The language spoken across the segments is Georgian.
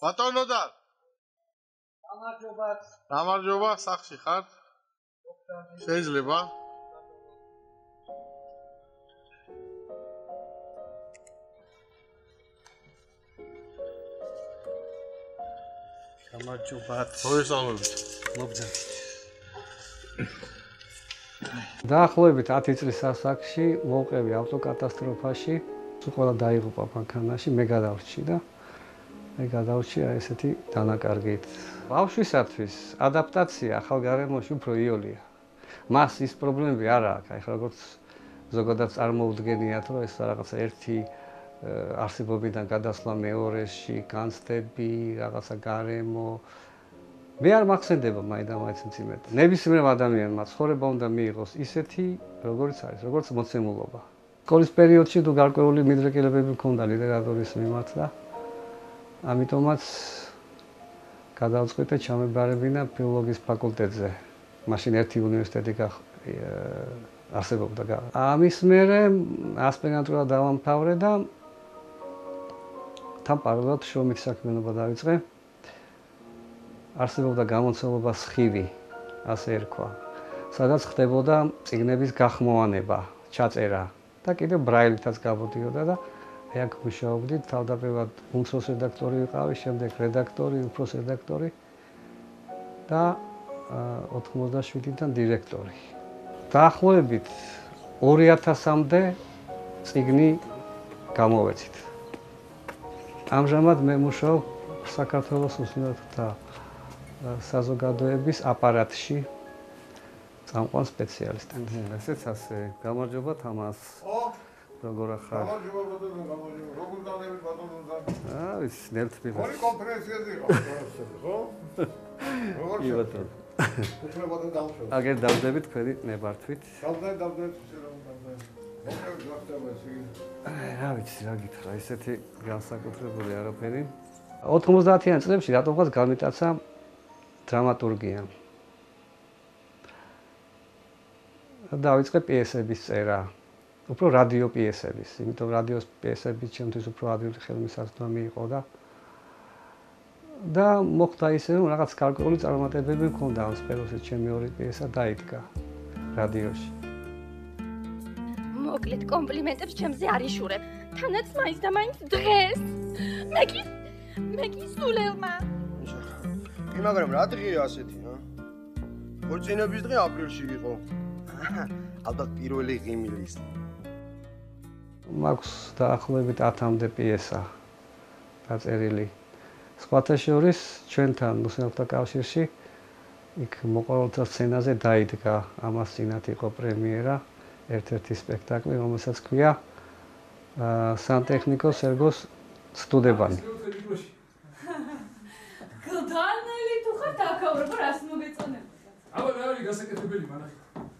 ბატონოდან გამარჯობა სახში ხარ შეიძლება გამარჯობა მოგესალმებით მოგზაურობთ დაახლოებით 10 წლის ასაკში მოვყევი ავტოკატასტროფაში ყველა დაიღუპა მანქანაში მე გადავრჩი და მე გადავრჩი ესეთი დანაკარგით ბავშვისათვის ადაპტაცია ახალ გარემოში უფრო იოლია მას ის პრობლემები არ აქვს აი ხა როგორც ზოგადად წარმოუდგენიათ რომ ეს რაღაცა ერთი არსებობიდან გადასვლა მეორეში განცდები რაღაცა გარემო მე არ მახსენდება მაინდა-მაინც მძიმედ ნებისმიერ ადამიანმა ცხოვრება უნდა მიიღოს ისეთი როგორიც არის როგორც მოცემულობა სკოლის პერიოდში თუ გარკვეული მიდრეკილებები მქონდა ლიტერატურის მიმართ და ამიტომაც გადავწყვიტე ჩამებარებინა ფილოლოგიის ფაკულტეტზე მაშინ ერთი უნივერსიტეტი არსებობდა ამის მერე ასპირანტურა დავამთავრე და თან პარალელურად შრომით საქმიანობა დავიწყე არსებობდა გამოცემულობა სხივი ასე ერქვა სადაც ხდებოდა წიგნების გახმოვანება ჩაწერა და კიდევ ბრაილითაც გამოდიოდა და აქ მუშაობდი თავდაპირველად უმცროს რედაქტორი ვიყავი შემდეგ რედაქტორი უფროს რედაქტორი და 97-დან დირექტორი დაახლოებით 2000-მდე წიგნი გამოვეცით ამჟამად მე მუშაობ საქართველოს უსინათლოთა საზოგადოების აპარატში წამყვან სპეციალისტად ესეც ასე გამარჯობა თამას როგორ ახარ გამარჯობა ბატონო როგორ განებით ბატონო ის ნერტბილ ორი კონფერენციაზე ხო როგორ იბატონ უბრალოდ დავშვა აგერ დავდები თქვენი ნებართვით დავდები რა ვიცი რა გითხრა ესეთი განსაკუთრებული არაფერი 90-იან წლებში რატომღაც გამიტაცა დრამატურგია დავიწყე პიესების წერა უფრო რადიო პიესების იმიტომ რადიოს პიესები ჩემთვის უფრო ადვილი ხელმისაწვდომი მიიღო და მოხდა ისე რომ რაღაც გარკვეული წარმატებები მქონდა ამ სფეროში ჩემი ორი პიესა დაიდგა რადიოში მოკლედ კომპლიმენტებს ჩემზე არ იშურებ თანაც მაინც და მაინც დღეს მე კი სულელმა მაგრამ რა დღეა ასეთი ქორწინების დღე აპრილში იყო ალბათ პირველი ღიმილის მაქვს დაახლოებით 10-მდე პიესა დაწერილი სხვათა შორის ჩვენთან უსინათლოთა კავშირში იქ მოყოლთა სცენაზე დაიდგა ამას წინათ იყო პრემიერა ერთ-ერთი სპექტაკლი რომელსაც ქვია სანტექნიკო სერგოს სტუდებანი გლდანელი თუ ხარ დაქავრება რას მოგეწონება აბა რა არის გასაკეთებელი მანახი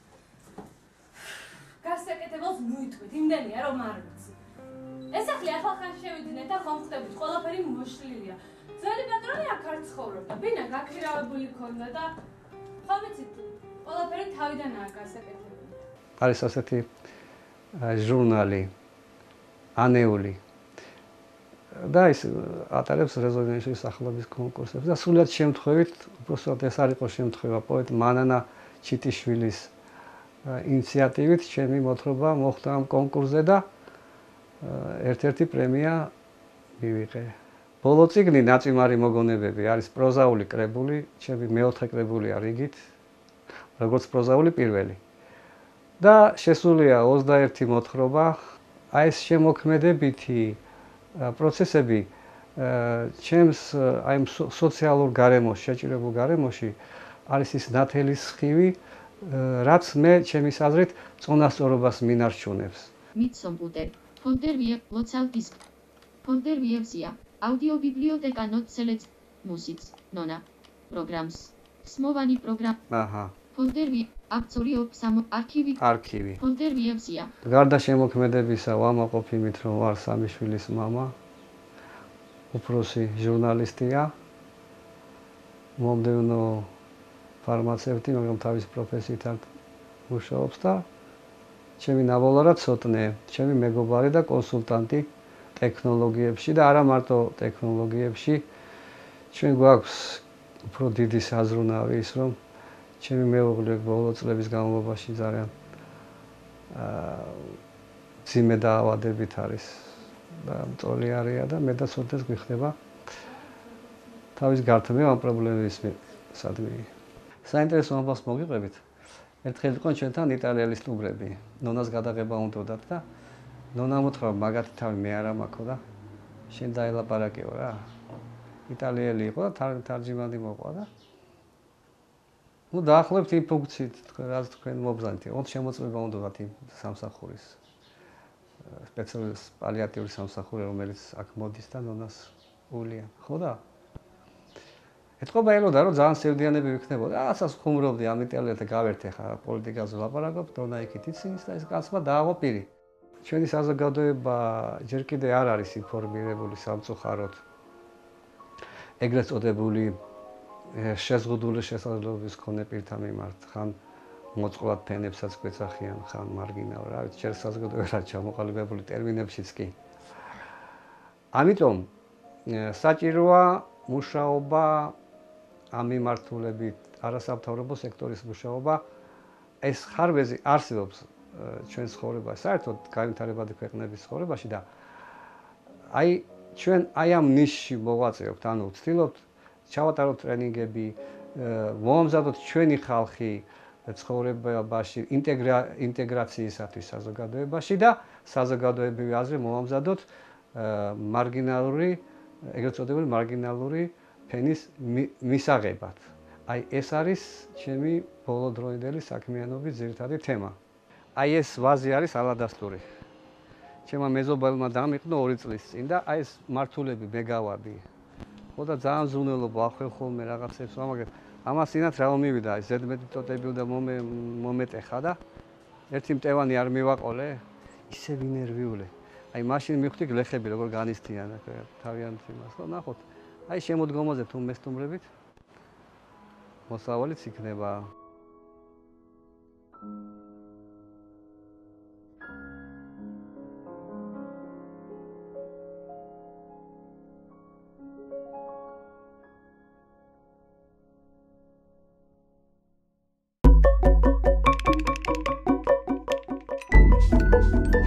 გასაკეთებელს მოიტყვით იმდენია რომ არ ვიცი ეს ახლი ახალხანში შევიდნენ და ხომ ხდებით ყველაფერი მოშლილია ძველი პატრონი აქ არ ცხოვრობდა ბინა გაქირავებული ქონდა და ხომ ვიცით ყველაფერი თავიდანაა გასაკეთებელი არის ასეთი ჟურნალი ანეული და ის ატარებს რეზონანსის სახელობის კონკურსებს და სულად შემთხვევით უბრალოდ ეს არ იყო შემთხვევა პოეტ მანანა ჩიტიშვილის ინიციატივით ჩემი მოთხრობა მოხდა ამ კონკურსზე და ერთ-ერთი პრემია მივიღე. ბოლო წიგნი ნაწიმარი მოგონებები არის პროზაული კრებული, ჩემი მეოთხე კრებულია რიგით, როგორც პროზაული პირველი. და შესულია 21 მოთხრობა. აი ეს შემოქმედებითი პროცესები ჩემს აი სოციალურ გარემოში, შეჭირებულ გარემოში არის ის ნათელი სხივი, რაც მე ჩემის აზრით წონასწორობას მინარჩუნებს. მიცომპუტერ, ფონდერვიე, ლოცალ დისკ. ფონდერვიევსია, აუდიობიბლიოთეკა ნოტსელეც, მუსიც, ნონა, პროგრამს, სმოვანი პროგრამ. აჰა. ფონდერვი, აბსოლიოფ სამო არქივი. არქივი. ფონდერვიევსია. გარდა შემოქმედებისა ვამაყობ იმით, რომ ვარ სამი შვილის მამა. უფროსი ჟურნალისტია. მომდევნო ფარმაცევტი, მაგრამ თავის პროფესიით არ მუშაობს და ჩემი ნაბოლარა ცოტნე, ჩემი მეგობარი და კონსულტანტი ტექნოლოგიებში და არა მარტო ტექნოლოგიებში, ჩვენ გვაქვს უფრო დიდი საზრუნავი ის რომ ჩემი მეუღლე ბოლო წლების განმავლობაში ძალიან ძიმე დაავადებით არის და მწოლი არია და მე და სოდეს გვიხდება თავის გართმევ ამ პრობლემის სადმი. საინტერესო ამბავს მოგიყვებით. ერთხელ იყო ჩვენთან იტალიელი სტუმრები. ნონას გადაღება უნდათ და ნონა მოთხრა მაგათი თავი მე არა მაქვს და შენ დაელაპარაკეო რა. იტალიელი იყო და თარჯიმანი მოყვა და ну დაახლოებით იმ ფუნქციით რაც თქვენ მობზანეთ. ოღონდ შემოწმება უნდათ იმ სამსახურის სპეციალური პალიატიური სამსახური რომელიც აქ მოდის და ნონას ულია. ხო და ეთყობა ელოდა რომ ძალიან სევდიანები ვიქნებოდა. რასაც ხუმრობდი ამ იტალიელთა გავერთე ხა პოლიტიკაზე ლაპარაკობ, დონა იქით ცინის და ეს კაცმა დააღო პირი. ჩვენი საზოგადოება ჯერ კიდე არ არის ინფორმირებული სამწუხაროდ. ეგრეთ წოდებული შეზღუდული შესაძლებლობის მქონე პირთა მიმართ, ხან მოწყვლად ფენებსაც გვეცახიან, ხან მარგინალ, რა ვიცი, ჯერ საზოგადოება ჩამოყალიბებული ტერმინებშიც კი. ამიტომ საჭიროა მუშაობა ამ მიმართულებით არასამთავრობო სექტორის მუშაობა ეს ხარვეზი არსებობს ჩვენ ცხოვრებაში, საერთოდ განვითარებადი ქვეყნების ცხოვრებაში და აი ჩვენ აი ამ ნიშში მოვაწეობთ, ანუ ვცდილობთ ჩავატაროთ ტრენინგები, მოვამზადოთ ჩვენი ხალხი ცხოვრებაში ინტეგრაციისათვის საზოგადოებაში და საზოგადოებრივი აზრი მოვამზადოთ მარგინალური, ეგრეთ წოდებული მარგინალური ფენის მისაღებად. აი ეს არის ჩემი ბოლოდროინდელი საქმიანობის ძირითადი თემა. აი ეს ვაზი არის ალადასტური. ჩემმა მეზობელმა დამიყნო 2 წლის წინ და აი ეს მართულები მე გავარდი. ხო და ძალიან ზრუნველობ ახელ ხოლმე რაღაცებს ვამაგებ. ამასინათ რა მომივიდა, აი ზედმეტი ტოტები და მომეტეხა და ერთი მტევანი არ მივაყოლე, ისე ვინერვიულე. აი მაშინ მივხვდი გლეხები როგორ განიცდიან თავიანთ იმას. ხო ნახოთ. აი შემოდგომაზე თუ მესტუმრებით მოსავალიც იქნება. Thank you.